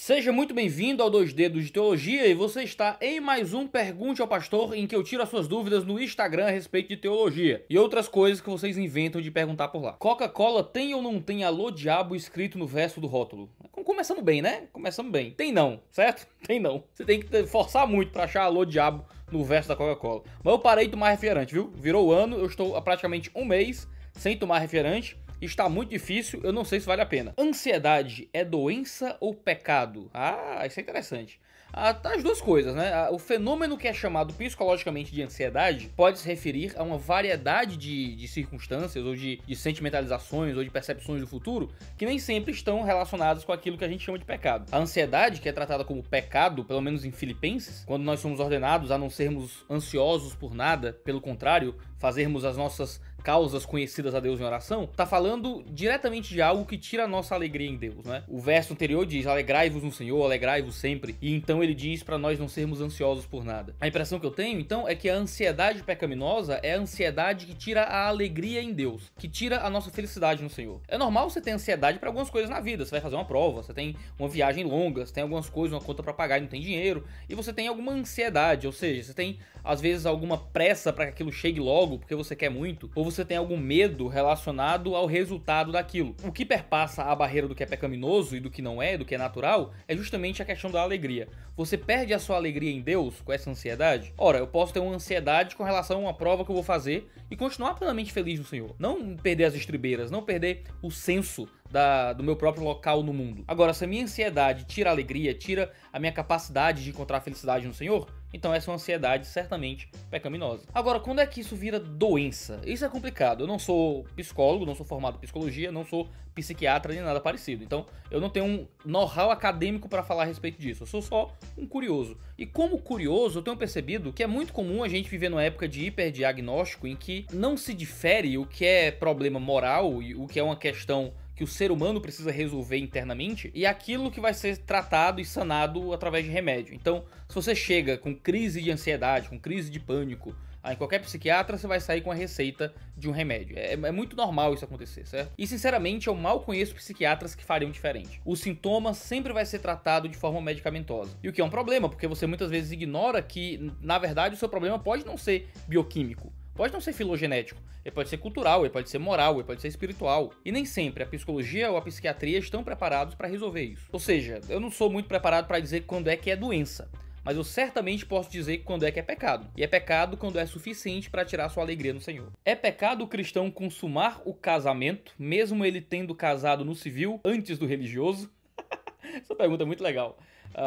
Seja muito bem-vindo ao 2 Dedos de Teologia e você está em mais um Pergunte ao Pastor, em que eu tiro as suas dúvidas no Instagram a respeito de teologia e outras coisas que vocês inventam de perguntar por lá. Coca-Cola tem ou não tem alô diabo escrito no verso do rótulo? Começamos bem, né? Começamos bem. Tem não, certo? Tem não. Você tem que forçar muito pra achar alô diabo no verso da Coca-Cola. Mas eu parei de tomar refrigerante, viu? Virou o ano, eu estou há praticamente um mês sem tomar refrigerante. Está muito difícil, eu não sei se vale a pena. Ansiedade é doença ou pecado? Ah, isso é interessante. As duas coisas, né? O fenômeno que é chamado psicologicamente de ansiedade pode se referir a uma variedade de circunstâncias, ou de sentimentalizações, ou de percepções do futuro, que nem sempre estão relacionadas com aquilo que a gente chama de pecado. A ansiedade, que é tratada como pecado, pelo menos em Filipenses, quando nós somos ordenados a não sermos ansiosos por nada, pelo contrário, fazermos as nossas causas conhecidas a Deus em oração, tá falando diretamente de algo que tira a nossa alegria em Deus, né? O verso anterior diz: alegrai-vos no Senhor, alegrai-vos sempre. E então ele diz para nós não sermos ansiosos por nada. A impressão que eu tenho, então, é que a ansiedade pecaminosa é a ansiedade que tira a alegria em Deus, que tira a nossa felicidade no Senhor. É normal você ter ansiedade para algumas coisas na vida. Você vai fazer uma prova, você tem uma viagem longa, você tem algumas coisas, uma conta para pagar e não tem dinheiro, e você tem alguma ansiedade, ou seja, você tem às vezes alguma pressa para que aquilo chegue logo, porque você quer muito, ou você tem algum medo relacionado ao resultado daquilo. O que perpassa a barreira do que é pecaminoso e do que não é, do que é natural, é justamente a questão da alegria. Você perde a sua alegria em Deus com essa ansiedade? Ora, eu posso ter uma ansiedade com relação a uma prova que eu vou fazer e continuar plenamente feliz no Senhor. Não perder as estribeiras, não perder o senso do meu próprio local no mundo. Agora, se a minha ansiedade tira a alegria, tira a minha capacidade de encontrar felicidade no Senhor, então essa é uma ansiedade certamente pecaminosa. Agora, quando é que isso vira doença? Isso é complicado. Eu não sou psicólogo, não sou formado em psicologia, não sou psiquiatra nem nada parecido. Então, eu não tenho um know-how acadêmico para falar a respeito disso. Eu sou só um curioso. E como curioso, eu tenho percebido que é muito comum a gente viver numa época de hiperdiagnóstico em que não se difere o que é problema moral e o que é uma questão que o ser humano precisa resolver internamente e aquilo que vai ser tratado e sanado através de remédio. Então, se você chega com crise de ansiedade, com crise de pânico, em qualquer psiquiatra você vai sair com a receita de um remédio. É muito normal isso acontecer, certo? E sinceramente eu mal conheço psiquiatras que fariam diferente. O sintoma sempre vai ser tratado de forma medicamentosa. E o que é um problema, porque você muitas vezes ignora que, na verdade, o seu problema pode não ser bioquímico. Pode não ser filogenético, ele pode ser cultural, ele pode ser moral, ele pode ser espiritual. E nem sempre a psicologia ou a psiquiatria estão preparados para resolver isso. Ou seja, eu não sou muito preparado para dizer quando é que é doença, mas eu certamente posso dizer quando é que é pecado. E é pecado quando é suficiente para tirar sua alegria no Senhor. É pecado o cristão consumar o casamento, mesmo ele tendo casado no civil antes do religioso? Essa pergunta é muito legal.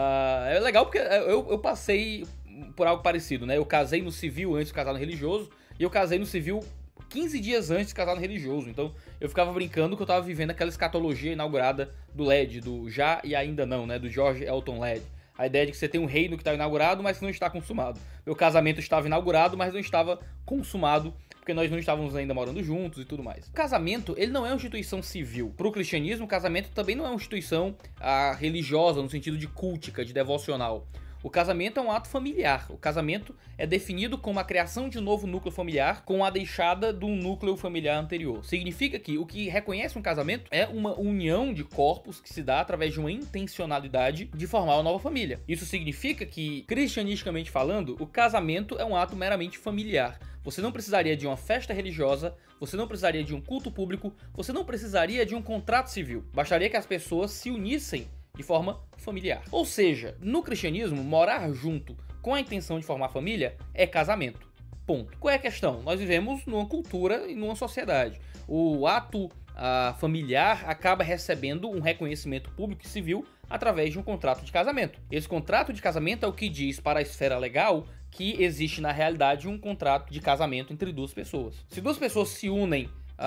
É legal porque eu passei por algo parecido, né? Eu casei no civil antes de casar no religioso, e eu casei no civil 15 dias antes de casar no religioso. Então eu ficava brincando que eu tava vivendo aquela escatologia inaugurada do LED, do já e ainda não, né? Do George Elton LED. A ideia de que você tem um reino que está inaugurado, mas que não está consumado. Meu casamento estava inaugurado, mas não estava consumado, porque nós não estávamos ainda morando juntos e tudo mais. O casamento, ele não é uma instituição civil. Para o cristianismo, o casamento também não é uma instituição religiosa, no sentido de cultica, de devocional. O casamento é um ato familiar. O casamento é definido como a criação de um novo núcleo familiar com a deixada de um núcleo familiar anterior. Significa que o que reconhece um casamento é uma união de corpos que se dá através de uma intencionalidade de formar uma nova família. Isso significa que, cristianisticamente falando, o casamento é um ato meramente familiar. Você não precisaria de uma festa religiosa, você não precisaria de um culto público, você não precisaria de um contrato civil. Bastaria que as pessoas se unissem de forma familiar. Ou seja, no cristianismo, morar junto com a intenção de formar família é casamento. Ponto. Qual é a questão? Nós vivemos numa cultura e numa sociedade. O ato familiar acaba recebendo um reconhecimento público e civil através de um contrato de casamento. Esse contrato de casamento é o que diz para a esfera legal que existe na realidade um contrato de casamento entre duas pessoas. Se duas pessoas se unem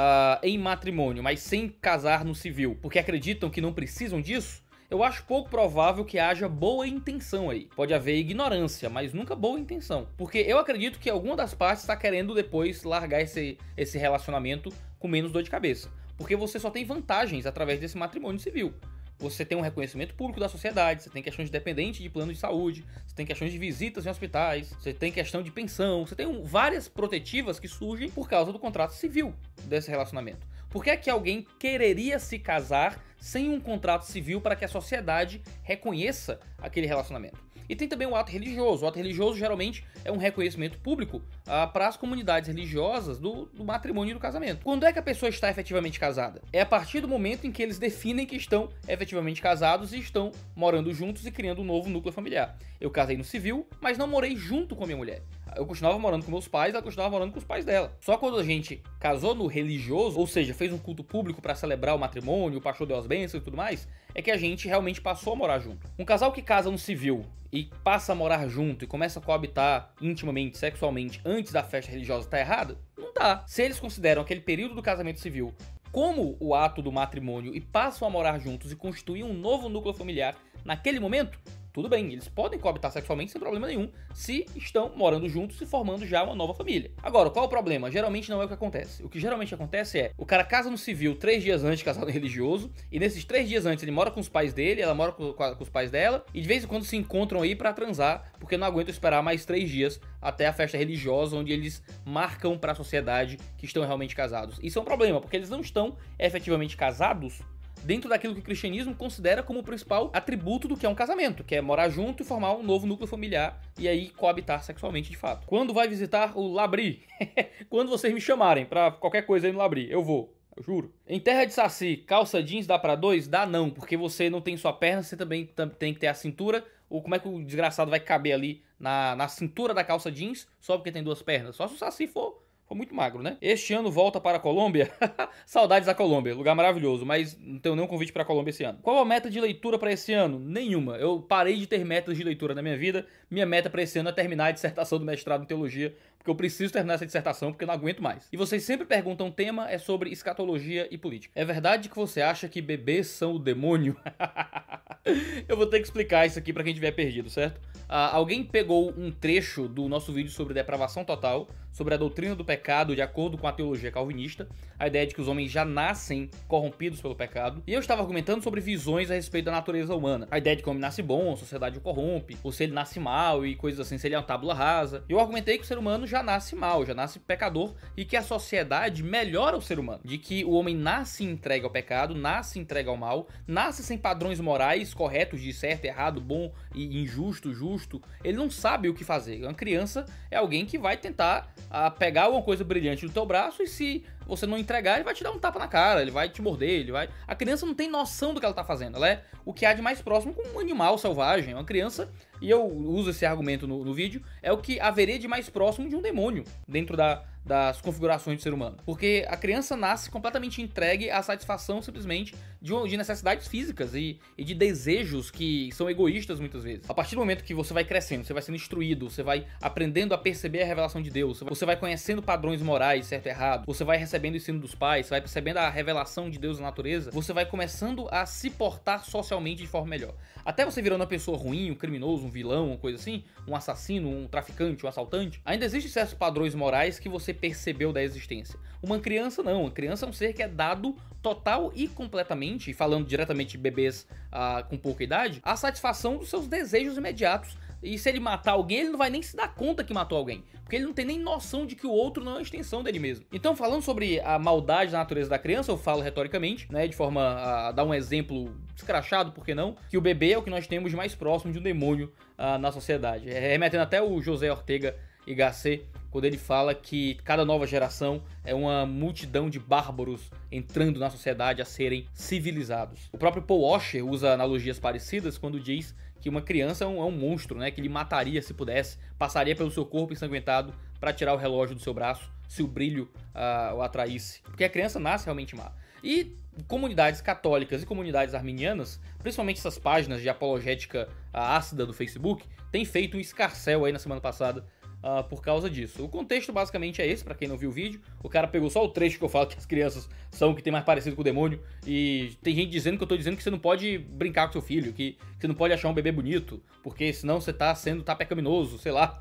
em matrimônio, mas sem casar no civil, porque acreditam que não precisam disso, eu acho pouco provável que haja boa intenção aí. Pode haver ignorância, mas nunca boa intenção. Porque eu acredito que alguma das partes está querendo depois largar esse relacionamento com menos dor de cabeça. Porque você só tem vantagens através desse matrimônio civil. Você tem um reconhecimento público da sociedade, você tem questões de dependente de plano de saúde, você tem questões de visitas em hospitais, você tem questão de pensão, você tem várias protetivas que surgem por causa do contrato civil desse relacionamento. Por que é que alguém quereria se casar sem um contrato civil para que a sociedade reconheça aquele relacionamento? E tem também o ato religioso. O ato religioso geralmente é um reconhecimento público para as comunidades religiosas do matrimônio e do casamento. Quando é que a pessoa está efetivamente casada? É a partir do momento em que eles definem que estão efetivamente casados e estão morando juntos e criando um novo núcleo familiar. Eu casei no civil, mas não morei junto com a minha mulher. Eu continuava morando com meus pais, ela continuava morando com os pais dela. Só quando a gente casou no religioso, ou seja, fez um culto público para celebrar o matrimônio, o pastor deu as bênçãos e tudo mais, é que a gente realmente passou a morar junto. Um casal que casa no civil e passa a morar junto e começa a coabitar intimamente, sexualmente, antes da festa religiosa, tá errado? Não tá. Se eles consideram aquele período do casamento civil como o ato do matrimônio e passam a morar juntos e constituir um novo núcleo familiar naquele momento, tudo bem, eles podem coabitar sexualmente sem problema nenhum, se estão morando juntos e formando já uma nova família. Agora, qual é o problema? Geralmente não é o que acontece. O que geralmente acontece é, o cara casa no civil 3 dias antes de casar no religioso, e nesses 3 dias antes ele mora com os pais dele, ela mora com os pais dela, e de vez em quando se encontram aí pra transar, porque não aguentam esperar mais 3 dias até a festa religiosa, onde eles marcam pra sociedade que estão realmente casados. Isso é um problema, porque eles não estão efetivamente casados dentro daquilo que o cristianismo considera como o principal atributo do que é um casamento, que é morar junto e formar um novo núcleo familiar e aí coabitar sexualmente de fato. Quando vai visitar o Labri? Quando vocês me chamarem pra qualquer coisa aí no Labri, eu vou. Eu juro. Em terra de Saci, calça jeans dá pra 2? Dá não, porque você não tem sua perna, você também tem que ter a cintura. Ou como é que o desgraçado vai caber ali na cintura da calça jeans só porque tem 2 pernas? Só se o Saci for muito magro, né? Este ano volta para a Colômbia. Saudades da Colômbia, lugar maravilhoso, mas não tenho nenhum convite para a Colômbia esse ano. Qual a meta de leitura para esse ano? Nenhuma. Eu parei de ter metas de leitura na minha vida. Minha meta para esse ano é terminar a dissertação do mestrado em teologia, porque eu preciso terminar essa dissertação, porque eu não aguento mais. E vocês sempre perguntam, o tema é sobre escatologia e política. É verdade que você acha que bebês são o demônio? Eu vou ter que explicar isso aqui para quem tiver perdido, certo? Alguém pegou um trecho do nosso vídeo sobre depravação total, sobre a doutrina do pecado de acordo com a teologia calvinista, a ideia de que os homens já nascem corrompidos pelo pecado, e eu estava argumentando sobre visões a respeito da natureza humana, a ideia de que o homem nasce bom, a sociedade o corrompe, ou se ele nasce mal e coisas assim, se ele é uma tábula rasa. Eu argumentei que o ser humano já nasce mal, já nasce pecador, e que a sociedade melhora o ser humano, de que o homem nasce entregue ao pecado, nasce entregue ao mal, nasce sem padrões morais corretos de certo, errado, bom e injusto, justo. Ele não sabe o que fazer. Uma criança é alguém que vai tentar pegar alguma coisa brilhante do teu braço e se você não entregar, ele vai te dar um tapa na cara, ele vai te morder, ele vai... A criança não tem noção do que ela tá fazendo, ela é o que há de mais próximo com um animal selvagem. Uma criança, e eu uso esse argumento no vídeo, é o que haveria de mais próximo de um demônio dentro das configurações do ser humano. Porque a criança nasce completamente entregue à satisfação simplesmente de necessidades físicas e de desejos que são egoístas muitas vezes. A partir do momento que você vai crescendo, você vai sendo instruído, você vai aprendendo a perceber a revelação de Deus, você vai conhecendo padrões morais, certo e errado, você vai recebendo o ensino dos pais, você vai percebendo a revelação de Deus na natureza, você vai começando a se portar socialmente de forma melhor. Até você virando uma pessoa ruim, um criminoso, um vilão, uma coisa assim, um assassino, um traficante, um assaltante, ainda existem certos padrões morais que você percebeu da existência. Uma criança não, uma criança é um ser que é dado total e completamente, falando diretamente de bebês com pouca idade, a satisfação dos seus desejos imediatos. E se ele matar alguém, ele não vai nem se dar conta que matou alguém, porque ele não tem nem noção de que o outro não é uma extensão dele mesmo. Então, falando sobre a maldade da natureza da criança, eu falo retoricamente, né, de forma a dar um exemplo escrachado, por que não, que o bebê é o que nós temos de mais próximo de um demônio na sociedade. Remetendo até o José Ortega y Gasset, quando ele fala que cada nova geração é uma multidão de bárbaros entrando na sociedade a serem civilizados. O próprio Paul Washer usa analogias parecidas quando diz que uma criança é um monstro, né, que ele mataria se pudesse, passaria pelo seu corpo ensanguentado para tirar o relógio do seu braço, se o brilho o atraísse. Porque a criança nasce realmente má. E comunidades católicas e comunidades arminianas, principalmente essas páginas de apologética ácida do Facebook, têm feito um escarcéu aí na semana passada por causa disso. O contexto basicamente é esse, pra quem não viu o vídeo. O cara pegou só o trecho que eu falo que as crianças são o que tem mais parecido com o demônio, e tem gente dizendo que eu tô dizendo que você não pode brincar com seu filho, que você não pode achar um bebê bonito, porque senão você tá pecaminoso, sei lá.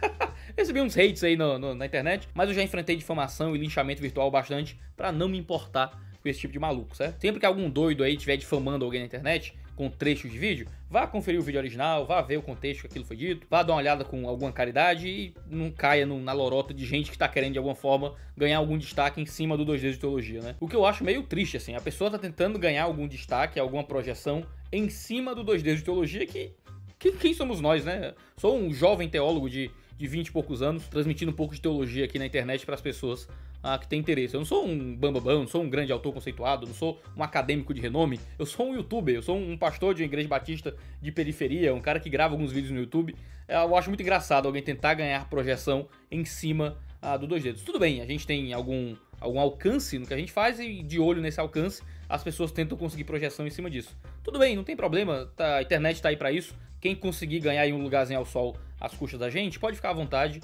Recebi uns hates aí na internet, mas eu já enfrentei difamação e linchamento virtual bastante pra não me importar com esse tipo de maluco, certo? Sempre que algum doido aí estiver difamando alguém na internet, com trechos de vídeo, vá conferir o vídeo original, vá ver o contexto que aquilo foi dito, vá dar uma olhada com alguma caridade e não caia na lorota de gente que tá querendo de alguma forma ganhar algum destaque em cima do 2D de teologia, né? O que eu acho meio triste, assim, a pessoa tá tentando ganhar algum destaque, alguma projeção em cima do 2D de teologia que quem somos nós, né? Sou um jovem teólogo de 20 e poucos anos, transmitindo um pouco de teologia aqui na internet para as pessoas que têm interesse. Eu não sou um bambambam, não sou um grande autor conceituado, não sou um acadêmico de renome, eu sou um youtuber, eu sou um pastor de uma igreja batista de periferia, um cara que grava alguns vídeos no YouTube. Eu acho muito engraçado alguém tentar ganhar projeção em cima do 2D. Tudo bem, a gente tem algum alcance no que a gente faz e de olho nesse alcance as pessoas tentam conseguir projeção em cima disso. Tudo bem, não tem problema, a internet tá aí pra isso. Quem conseguir ganhar aí um lugarzinho ao sol às custas da gente, pode ficar à vontade.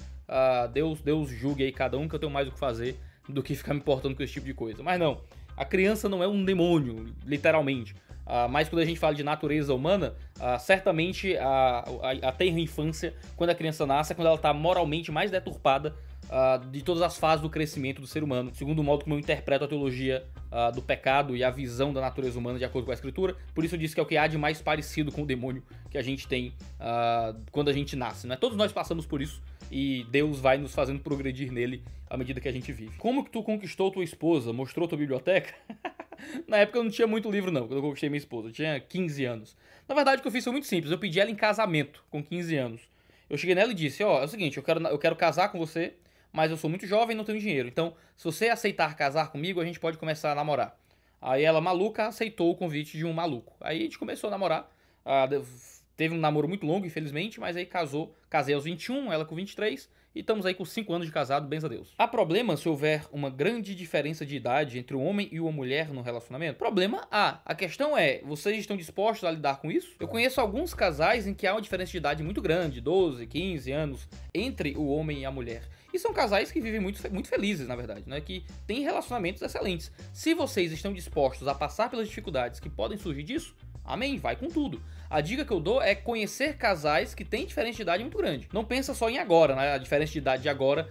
Deus julgue aí cada um, que eu tenho mais o que fazer do que ficar me importando com esse tipo de coisa. Mas não, a criança não é um demônio, literalmente. Mas quando a gente fala de natureza humana, certamente a tenra infância, quando a criança nasce, é quando ela está moralmente mais deturpada de todas as fases do crescimento do ser humano, segundo o modo como eu interpreto a teologia do pecado e a visão da natureza humana de acordo com a escritura. Por isso eu disse que é o que há de mais parecido com o demônio que a gente tem quando a gente nasce, né? Todos nós passamos por isso e Deus vai nos fazendo progredir nele à medida que a gente vive. Como que tu conquistou tua esposa? Mostrou tua biblioteca? Na época eu não tinha muito livro não, quando eu conquistei minha esposa, eu tinha 15 anos. Na verdade o que eu fiz foi muito simples, eu pedi ela em casamento com 15 anos. Eu cheguei nela e disse, é o seguinte, eu quero casar com você, mas eu sou muito jovem e não tenho dinheiro. Então, se você aceitar casar comigo, a gente pode começar a namorar. Aí ela, maluca, aceitou o convite de um maluco. Aí a gente começou a namorar. Teve um namoro muito longo, infelizmente, mas aí casei aos 21, ela com 23, e estamos aí com 5 anos de casado, bens a Deus. Há problema se houver uma grande diferença de idade entre um homem e uma mulher no relacionamento? Problema há. A questão é, vocês estão dispostos a lidar com isso? Eu conheço alguns casais em que há uma diferença de idade muito grande, 12, 15 anos, entre o homem e a mulher. E são casais que vivem muito felizes, na verdade, né? Que têm relacionamentos excelentes. Se vocês estão dispostos a passar pelas dificuldades que podem surgir disso, amém, vai com tudo. A dica que eu dou é conhecer casais que têm diferença de idade muito grande. Não pensa só em agora, né? A diferença de idade de agora.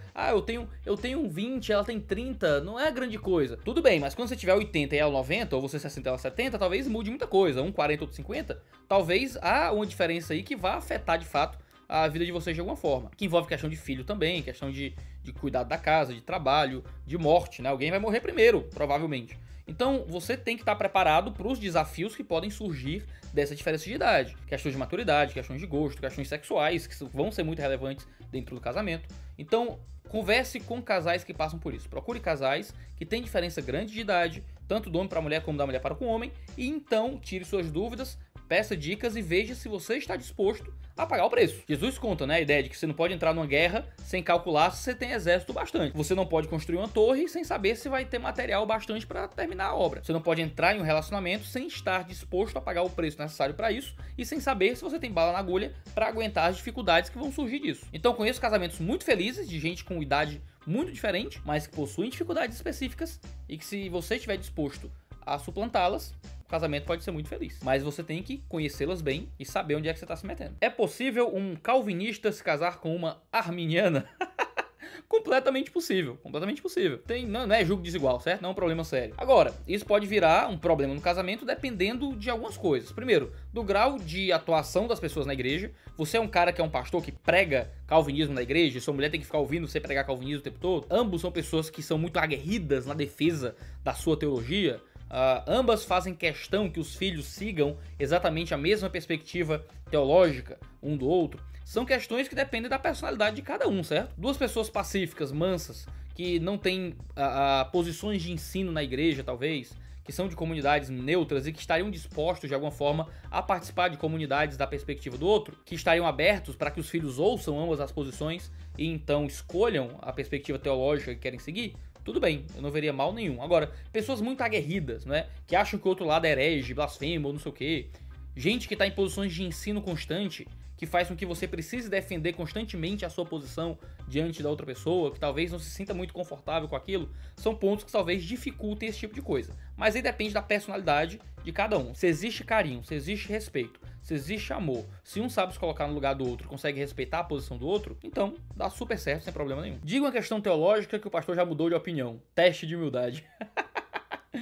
Eu tenho 20, ela tem 30, não é grande coisa. Tudo bem, mas quando você tiver 80 e ela 90, ou você 60 e ela 70, talvez mude muita coisa. Um 40, outro 50, talvez há uma diferença aí que vá afetar de fato a vida de vocês de alguma forma. Que envolve questão de filho também, questão de cuidado da casa, de trabalho, de morte, né? Alguém vai morrer primeiro, provavelmente. Então, você tem que estar preparado para os desafios que podem surgir dessa diferença de idade. Questões de maturidade, questões de gosto, questões sexuais, que vão ser muito relevantes dentro do casamento. Então, converse com casais que passam por isso. Procure casais que têm diferença grande de idade, tanto do homem para a mulher como da mulher para com o homem, e então tire suas dúvidas, peça dicas e veja se você está disposto a pagar o preço. Jesus conta, né, a ideia de que você não pode entrar numa guerra sem calcular se você tem exército bastante. Você não pode construir uma torre sem saber se vai ter material bastante para terminar a obra. Você não pode entrar em um relacionamento sem estar disposto a pagar o preço necessário para isso e sem saber se você tem bala na agulha para aguentar as dificuldades que vão surgir disso. Então conheço casamentos muito felizes de gente com idade muito diferente, mas que possuem dificuldades específicas e que, se você estiver disposto a suplantá-las, o casamento pode ser muito feliz. Mas você tem que conhecê-las bem e saber onde é que você está se metendo. É possível um calvinista se casar com uma arminiana? Completamente possível, completamente possível. Não é julgo desigual, certo? Não é um problema sério. Agora, isso pode virar um problema no casamento dependendo de algumas coisas. Primeiro, do grau de atuação das pessoas na igreja. Você é um cara que é um pastor que prega calvinismo na igreja, e sua mulher tem que ficar ouvindo você pregar calvinismo o tempo todo. Ambos são pessoas que são muito aguerridas na defesa da sua teologia. Ambas fazem questão que os filhos sigam exatamente a mesma perspectiva teológica um do outro. São questões que dependem da personalidade de cada um, certo? Duas pessoas pacíficas, mansas, que não têm posições de ensino na igreja, talvez, que são de comunidades neutras e que estariam dispostos, de alguma forma, a participar de comunidades da perspectiva do outro, que estariam abertos para que os filhos ouçam ambas as posições e então escolham a perspectiva teológica que querem seguir. Tudo bem, eu não veria mal nenhum. Agora, pessoas muito aguerridas, né? Que acham que o outro lado é herege, blasfemo ou não sei o quê. Gente que está em posições de ensino constante, que faz com que você precise defender constantemente a sua posição diante da outra pessoa, que talvez não se sinta muito confortável com aquilo, são pontos que talvez dificultem esse tipo de coisa. Mas aí depende da personalidade de cada um. Se existe carinho, se existe respeito, se existe amor, se um sabe se colocar no lugar do outro e consegue respeitar a posição do outro, então dá super certo, sem problema nenhum. Diga uma questão teológica que o pastor já mudou de opinião. Teste de humildade.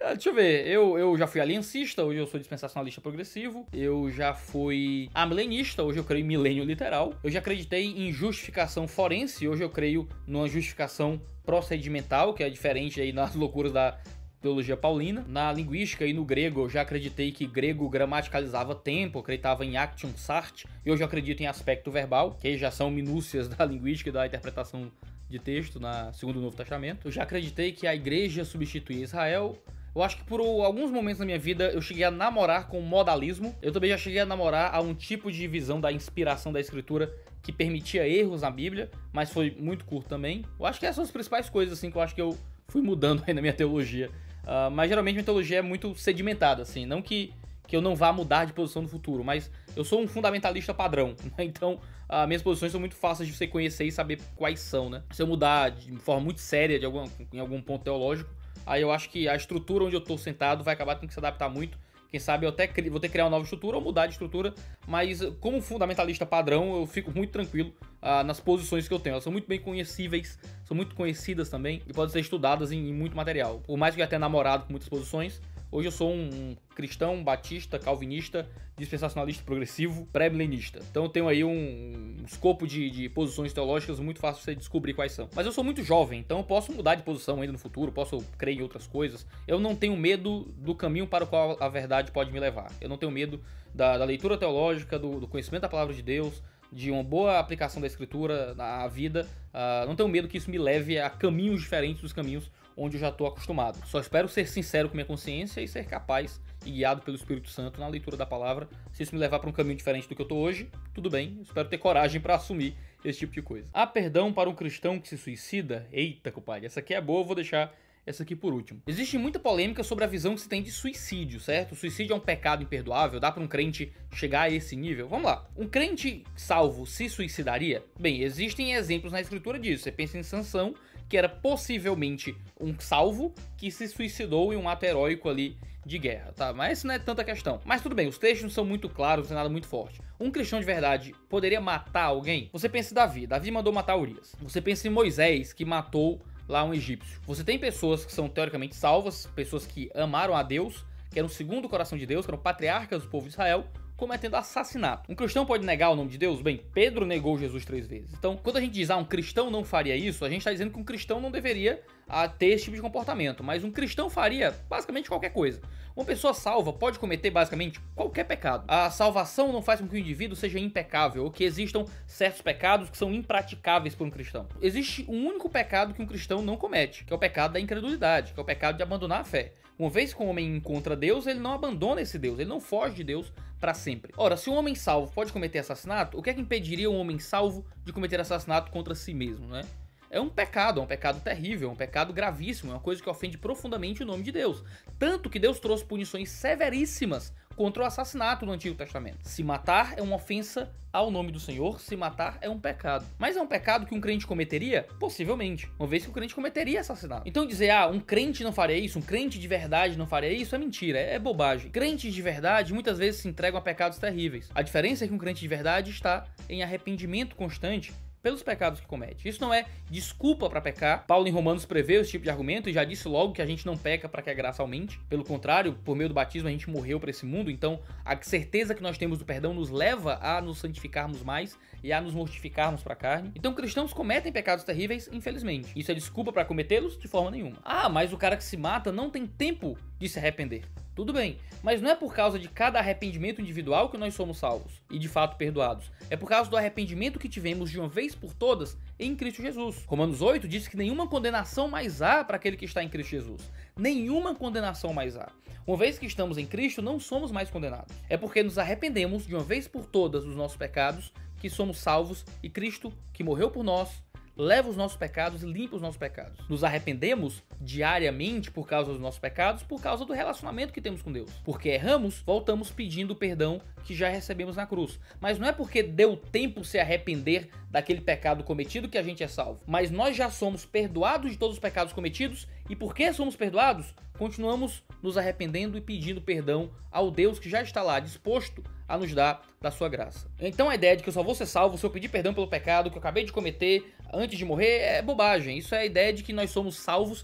Deixa eu ver, eu já fui aliancista, hoje eu sou dispensacionalista progressivo. Eu já fui amilenista, hoje eu creio em milênio literal. Eu já acreditei em justificação forense, hoje eu creio numa justificação procedimental, que é diferente aí nas loucuras da teologia paulina. Na linguística e no grego, eu já acreditei que grego gramaticalizava tempo, eu acreditava em actium sart, e hoje eu acredito em aspecto verbal, que já são minúcias da linguística e da interpretação de texto segundo o Novo Testamento. Eu já acreditei que a igreja substituía Israel. Eu acho que por alguns momentos na minha vida eu cheguei a namorar com modalismo. Eu também já cheguei a namorar a um tipo de visão da inspiração da escritura que permitia erros na Bíblia, mas foi muito curto também. Eu acho que essas são as principais coisas assim que eu acho que eu fui mudando aí na minha teologia. Mas geralmente minha teologia é muito sedimentada, assim. Não que eu não vá mudar de posição no futuro, mas eu sou um fundamentalista padrão, né? Então minhas posições são muito fáceis de você conhecer e saber quais são, né? Se eu mudar de forma muito séria em algum ponto teológico, aí eu acho que a estrutura onde eu tô sentado vai acabar tendo que se adaptar muito. Quem sabe eu até vou ter que criar uma nova estrutura ou mudar de estrutura, mas como fundamentalista padrão, eu fico muito tranquilo nas posições que eu tenho. Elas são muito bem conhecíveis, são muito conhecidas também e podem ser estudadas em muito material. Por mais que eu já tenha namorado com muitas posições, hoje eu sou um cristão, batista, calvinista, dispensacionalista progressivo, pré-milenista. Então eu tenho aí um escopo de posições teológicas muito fácil de você descobrir quais são. Mas eu sou muito jovem, então eu posso mudar de posição ainda no futuro, posso crer em outras coisas. Eu não tenho medo do caminho para o qual a verdade pode me levar. Eu não tenho medo da leitura teológica, do conhecimento da palavra de Deus, de uma boa aplicação da escritura na vida. Não tenho medo que isso me leve a caminhos diferentes dos caminhos onde eu já estou acostumado. Só espero ser sincero com minha consciência e ser capaz e guiado pelo Espírito Santo na leitura da palavra. Se isso me levar para um caminho diferente do que eu estou hoje, tudo bem. Eu espero ter coragem para assumir esse tipo de coisa. Há perdão para um cristão que se suicida? Eita, compadre, essa aqui é boa, eu vou deixar essa aqui por último. Existe muita polêmica sobre a visão que se tem de suicídio, certo? O suicídio é um pecado imperdoável? Dá para um crente chegar a esse nível? Vamos lá. Um crente salvo se suicidaria? Bem, existem exemplos na escritura disso. Você pensa em Sansão, que era possivelmente um salvo que se suicidou em um ato heróico ali de guerra, tá? Mas isso não é tanta questão. Mas tudo bem, os textos não são muito claros, não tem nada muito forte. Um cristão de verdade poderia matar alguém? Você pensa em Davi. Davi mandou matar Urias. Você pensa em Moisés, que matou lá um egípcio. Você tem pessoas que são teoricamente salvas, pessoas que amaram a Deus, que eram segundo o coração de Deus, que eram patriarcas do povo de Israel, cometendo assassinato. Um cristão pode negar o nome de Deus? Bem, Pedro negou Jesus 3 vezes. Então, quando a gente diz, um cristão não faria isso, a gente está dizendo que um cristão não deveria ter esse tipo de comportamento, mas um cristão faria basicamente qualquer coisa. Uma pessoa salva pode cometer basicamente qualquer pecado. A salvação não faz com que o indivíduo seja impecável, ou que existam certos pecados que são impraticáveis por um cristão. Existe um único pecado que um cristão não comete, que é o pecado da incredulidade, que é o pecado de abandonar a fé. Uma vez que o homem encontra Deus, ele não abandona esse Deus, ele não foge de Deus para sempre. Ora, se um homem salvo pode cometer assassinato, o que é que impediria um homem salvo de cometer assassinato contra si mesmo, né? É um pecado terrível, é um pecado gravíssimo, é uma coisa que ofende profundamente o nome de Deus. Tanto que Deus trouxe punições severíssimas contra o assassinato no Antigo Testamento. Se matar é uma ofensa ao nome do Senhor, se matar é um pecado. Mas é um pecado que um crente cometeria? Possivelmente, uma vez que o crente cometeria assassinato. Então dizer, um crente não faria isso, um crente de verdade não faria isso, é mentira, é bobagem. Crentes de verdade muitas vezes se entregam a pecados terríveis. A diferença é que um crente de verdade está em arrependimento constante pelos pecados que comete. Isso não é desculpa para pecar. Paulo em Romanos prevê esse tipo de argumento e já disse logo que a gente não peca para que a graça aumente. Pelo contrário, por meio do batismo a gente morreu para esse mundo, então a certeza que nós temos do perdão nos leva a nos santificarmos mais e a nos mortificarmos para a carne. Então cristãos cometem pecados terríveis, infelizmente. Isso é desculpa para cometê-los? De forma nenhuma. Mas o cara que se mata não tem tempo de se arrepender. Tudo bem, mas não é por causa de cada arrependimento individual que nós somos salvos e de fato perdoados. É por causa do arrependimento que tivemos de uma vez por todas em Cristo Jesus. Romanos 8 diz que nenhuma condenação mais há para aquele que está em Cristo Jesus. Nenhuma condenação mais há. Uma vez que estamos em Cristo, não somos mais condenados. É porque nos arrependemos de uma vez por todas dos nossos pecados que somos salvos e Cristo, que morreu por nós, leva os nossos pecados e limpa os nossos pecados. Nos arrependemos diariamente por causa dos nossos pecados, por causa do relacionamento que temos com Deus. Porque erramos, voltamos pedindo o perdão que já recebemos na cruz. Mas não é porque deu tempo se arrepender daquele pecado cometido que a gente é salvo. Mas nós já somos perdoados de todos os pecados cometidos e porque somos perdoados, continuamos nos arrependendo e pedindo perdão ao Deus que já está lá disposto a nos dar da sua graça. Então a ideia de que eu só vou ser salvo se eu pedir perdão pelo pecado que eu acabei de cometer antes de morrer é bobagem. Isso é a ideia de que nós somos salvos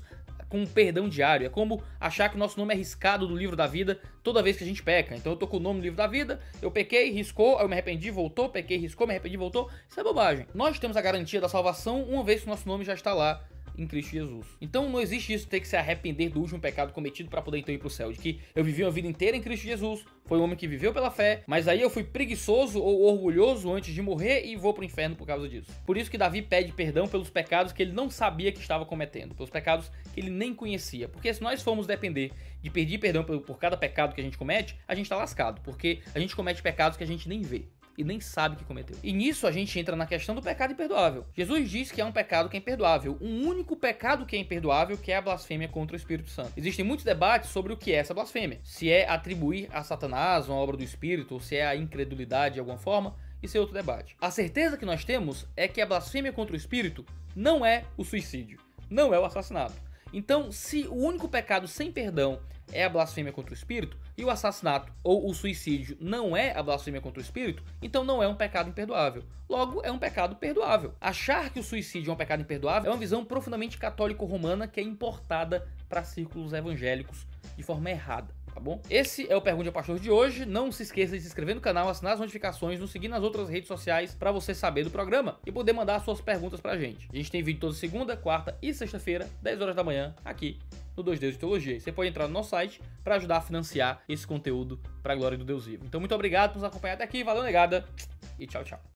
com um perdão diário. É como achar que o nosso nome é riscado do livro da vida toda vez que a gente peca. Então eu tô com o nome no livro da vida, eu pequei, riscou, aí eu me arrependi, voltou, pequei, riscou, me arrependi, voltou. Isso é bobagem. Nós temos a garantia da salvação uma vez que o nosso nome já está lá em Cristo Jesus. Então não existe isso, ter que se arrepender do último pecado cometido para poder então ir pro céu. De que eu vivi uma vida inteira em Cristo Jesus, foi um homem que viveu pela fé, mas aí eu fui preguiçoso ou orgulhoso antes de morrer e vou pro inferno por causa disso. Por isso que Davi pede perdão pelos pecados que ele não sabia que estava cometendo, pelos pecados que ele nem conhecia. Porque se nós formos depender de pedir perdão por cada pecado que a gente comete, a gente tá lascado, porque a gente comete pecados que a gente nem vê e nem sabe que cometeu. E nisso a gente entra na questão do pecado imperdoável. Jesus diz que é um pecado que é imperdoável, um único pecado que é imperdoável, que é a blasfêmia contra o Espírito Santo. Existem muitos debates sobre o que é essa blasfêmia. Se é atribuir a Satanás uma obra do Espírito, ou se é a incredulidade de alguma forma, isso é outro debate. A certeza que nós temos é que a blasfêmia contra o Espírito não é o suicídio, não é o assassinato. Então, se o único pecado sem perdão é a blasfêmia contra o Espírito, e o assassinato ou o suicídio não é a blasfêmia contra o Espírito, então não é um pecado imperdoável. Logo, é um pecado perdoável. Achar que o suicídio é um pecado imperdoável é uma visão profundamente católico-romana que é importada para círculos evangélicos de forma errada. Tá bom? Esse é o Pergunte ao Pastor de hoje. Não se esqueça de se inscrever no canal, assinar as notificações, nos seguir nas outras redes sociais para você saber do programa e poder mandar suas perguntas pra gente. A gente tem vídeo toda segunda, quarta e sexta-feira, 10 horas da manhã, aqui no 2 Deus de Teologia. E você pode entrar no nosso site para ajudar a financiar esse conteúdo para a glória do Deus vivo. Então, muito obrigado por nos acompanhar até aqui. Valeu, negada. E tchau, tchau.